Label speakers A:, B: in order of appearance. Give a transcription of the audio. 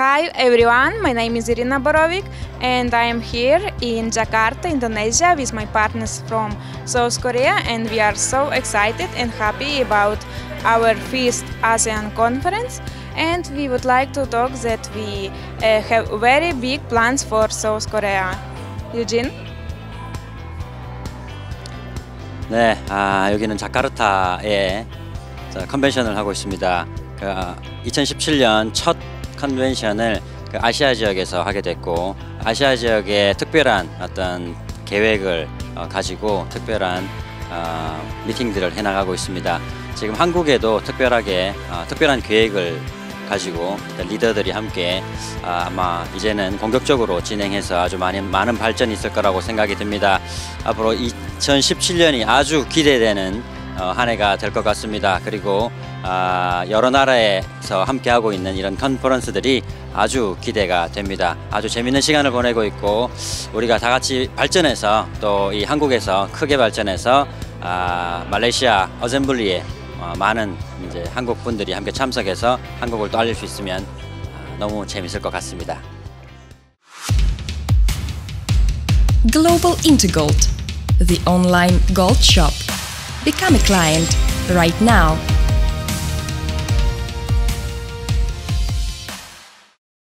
A: Hi everyone, my name is Irina Borovic and I am here in Jakarta, Indonesia with my partners from South Korea, and we are so excited and happy about our first ASEAN conference, and we would like to talk that we have very big plans for South Korea. Eugene?
B: 네, 여기는 자카르타에 컨벤션을 하고 있습니다. 2017년 첫 컨벤션을 아시아 지역에서 하게 됐고, 아시아 지역의 특별한 어떤 계획을 가지고 특별한 미팅들을 해나가고 있습니다. 지금 한국에도 특별한 계획을 가지고 리더들이 함께 아마 이제는 본격적으로 진행해서 아주 많은 발전이 있을 거라고 생각이 듭니다. 앞으로 2017년이 아주 기대되는 한 해가 될 것 같습니다. 그리고 여러 나라에서 함께하고 있는 이런 컨퍼런스들이 아주 기대가 됩니다. 아주 재밌는 시간을 보내고 있고, 우리가 다 같이 발전해서 또 이 한국에서 크게 발전해서 말레이시아 어셈블리에 많은 이제 한국 분들이 함께 참석해서 한국을 또 알릴 수 있으면 너무 재밌을 것 같습니다.
C: Global Intergold, the online gold shop. Become a client right now.